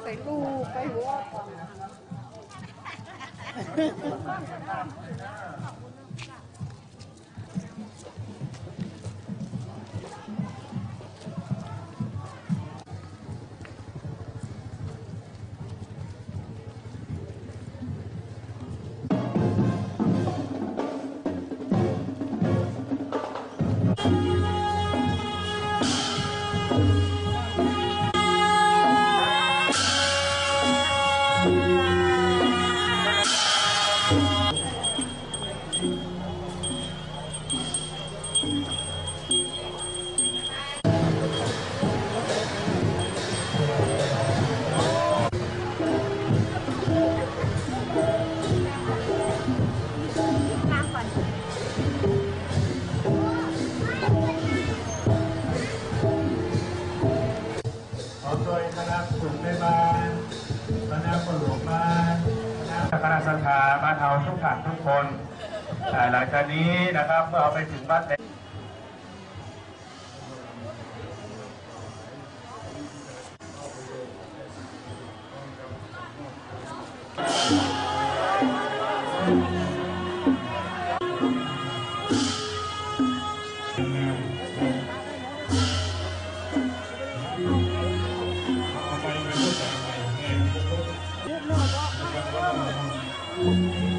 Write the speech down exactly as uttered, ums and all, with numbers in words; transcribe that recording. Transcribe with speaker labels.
Speaker 1: ใส่ลูกไปหัวก่อน
Speaker 2: โดยคณะสุขในบ้านคณะปลุกบ้านคณะสังฆาบ้านเฮาทุกท่านทุกคนหลังจากนี้นะครับเมื่อเอาไปถึงบ้านเด็ก